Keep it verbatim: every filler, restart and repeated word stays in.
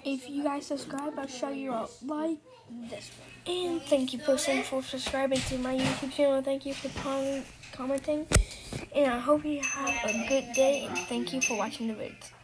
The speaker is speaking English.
If you guys subscribe, I'll show you a like this one. And thank you, person, for subscribing to my YouTube channel. Thank you for com commenting. And I hope you have a good day. And thank you for watching the videos.